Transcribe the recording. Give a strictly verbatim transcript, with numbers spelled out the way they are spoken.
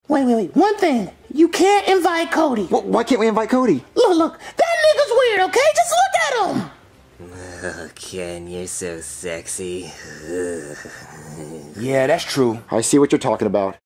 Wait, wait, wait. One thing. You can't invite Cody. Well, why can't we invite Cody? Look, look. That nigga's weird, okay? Just look at him. Oh, Ken, you're so sexy. Yeah, that's true. I see what you're talking about.